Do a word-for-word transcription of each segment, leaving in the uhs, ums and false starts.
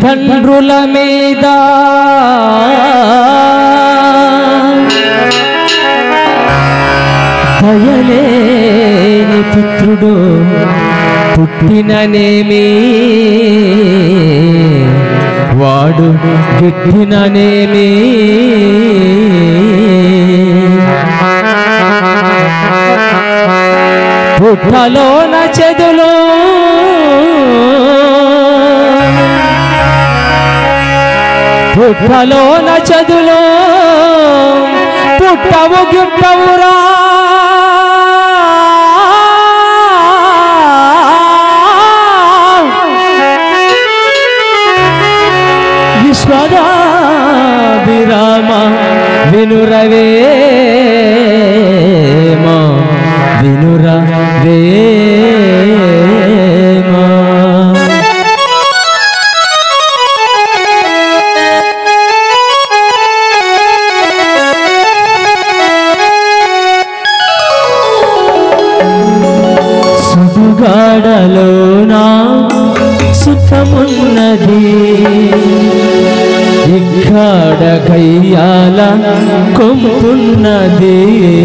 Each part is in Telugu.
తల్లిదండ్రుల మీద దయలేని పుత్రుడు పుట్టిననేమి వాడు గిట్టిననేమి పుట్టలోన చెదులు పుట్టలోన చెదులు పుట్టవు గిట్టవురా విశ్వదాభిరామ వినురవేమ వినురవేమ సుడుగాడలోనా సుఖమున్నది ఇక్కడ కయ్యాల కొమ్మున్నది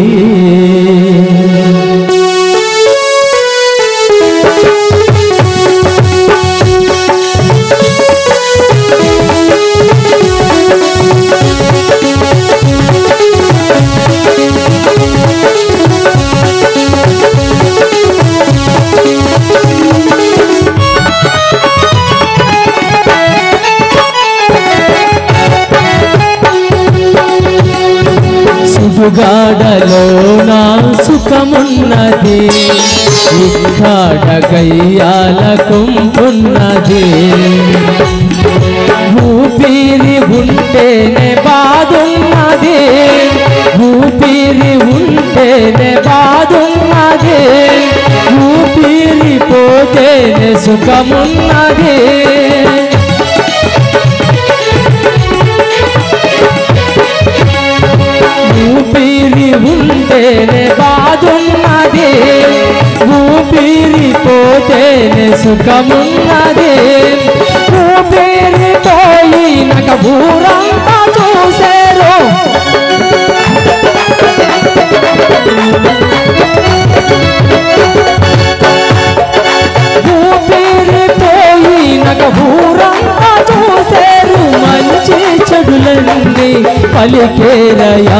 సుడుగాడలోన సుఖమున్నది ఇక్కడ కయ్యాల కొమ్మున్నది ఊపిరి ఉంటేనే బాధున్నది ఊపిరి ఉంటేనే బాధున్నది ఊపిరి పోతేనే సుఖమున్నది ఊపిరి ఉంటేనే బాధున్నది ఊపిరి పోతేనే సుఖమున్నది ఊపిరి పోయినక ఊరంతా చూసేరు ఊపిరి పోయినక ఊరంతా చూసేరు మంచి చెడులన్నీ పలికేరయా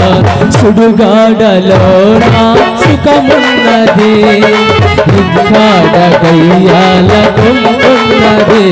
సుడుగాడలోన సుఖమున్నది ఇక్కడ కయ్యాల కొమ్మున్నది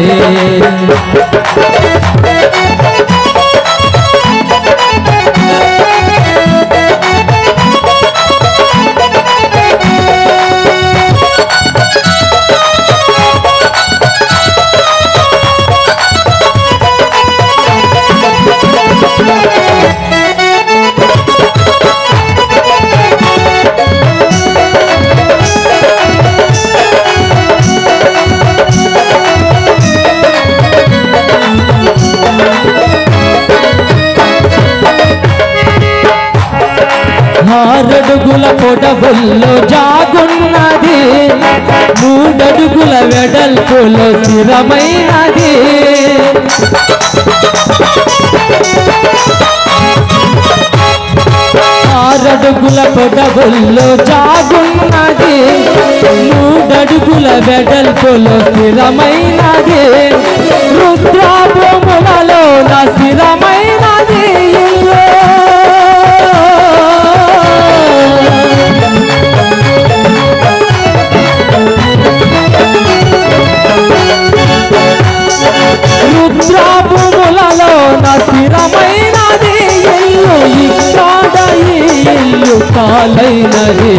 ఆరడుగుల పొడవుల్లో జాగున్నది మూడడుగుల వెడల్పులో స్థిరమైనది ఆరడుగుల పొడవుల్లో జాగున్నది మూడడుగుల వెడల్పులో స్థిరమైనది రుద్రాభూములలో నా స్థిరమైనది రుద్రాభూములలో నా స్థిరమైనది ఇల్లు ఇక్కడ ఈ ఇల్లు కాలైనది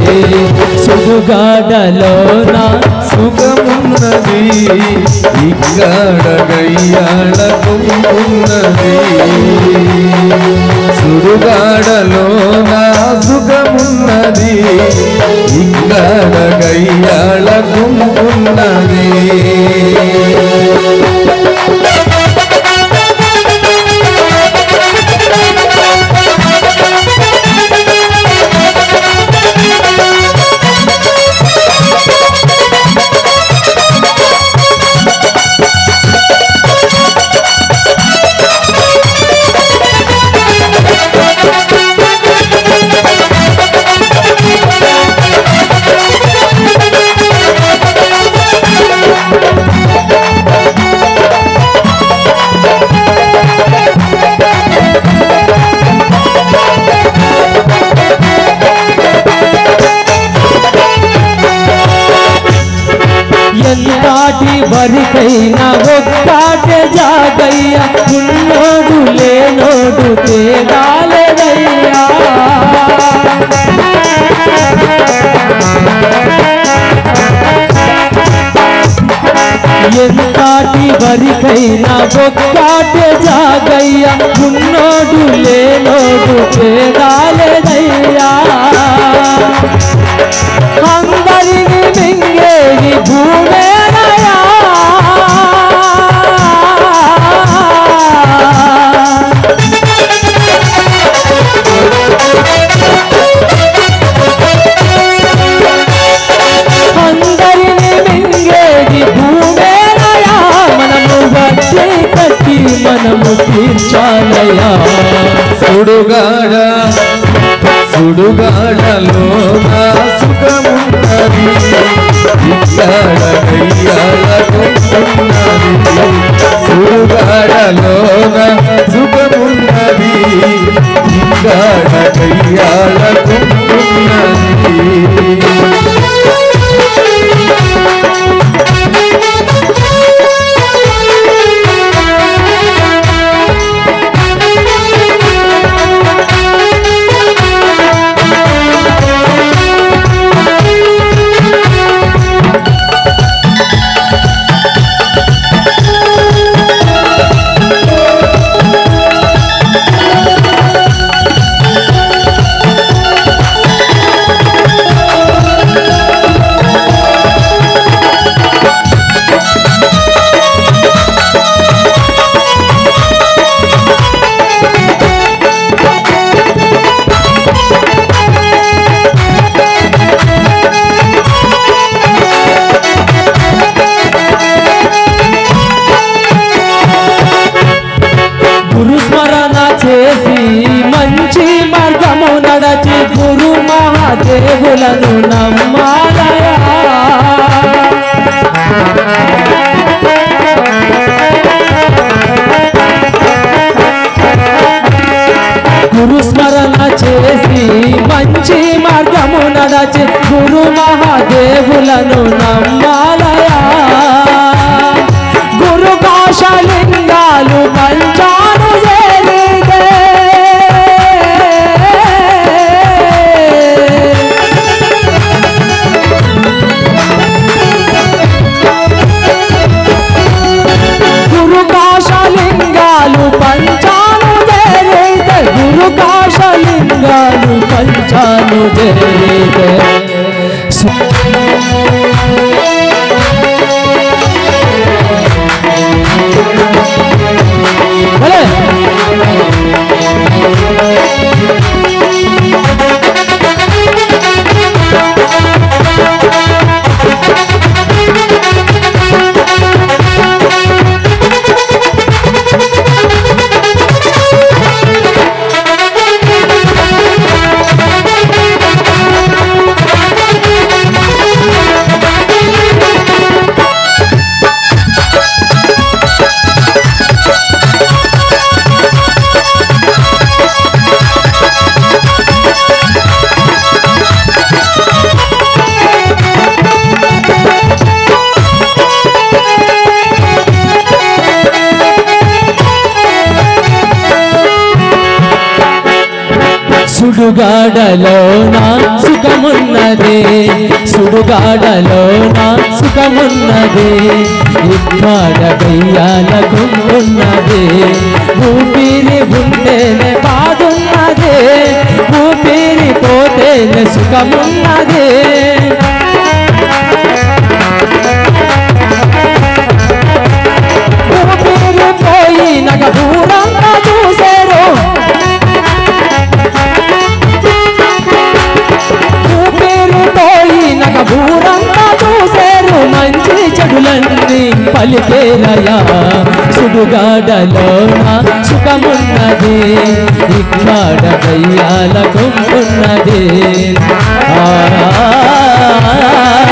సుడుగాడలోన సుఖమున్నది ఇక్కడ గయ్యాళ కొమ్మున్నది సుడుగాడలోన సుఖమున్నది ఇక్కడ గయ్యాళ కొమ్మున్నది వరికైనా ఒక్కటే జాగయ్య ఉన్నోడు లేనోడు తేడాలేదయ్యా ఎంతటి వరికైనా ఒక్కటే జాగయ్య ఉన్నోడు లేనోడు తేడాలేదయ్యా అందరిని మింగేది భూమేనయా అందరిని మింగేది భూమేనయా మనము వడ్డీ కట్టి మనము తీర్చాలయా సుడుగాడ సుడుగాడలో నా సుఖమున్నది ఇక్కడ కయ్యాలకున్నది సుడుగాడలో నా సుఖమున్నది ఇక్కడ కయ్యాలకున్నది గురు మహాదేవులను నమ్మాలయా గురు స్మరణ చేసి మంచి మార్గము నడచి గురు మహాదేవులను నమ్మాలయా గురు కాశలింగాలు పంచాను చేరిదే పంచాను చేరితే గురు కాశలింగాలు పంచాను చేరితే సుడుగాడలో నా సుఖమున్నదే సుడుగాడలో నా సుఖమున్నదే ఇక్కడ దయ్యాలకున్నదే ఊపిరి ఉంటేనే బాగున్నదే ఊపిరి పోతేనే సుఖమున్నదే ఊపిరి పోయి నగ దూరంగా చూసేరు ఊరంతా చూసేరు మంచి చెడులన్నీ పలికేరయా సుడుగాడలో నా సుఖమున్నది ఇక్కడ దయ్యాలకున్నది ఆ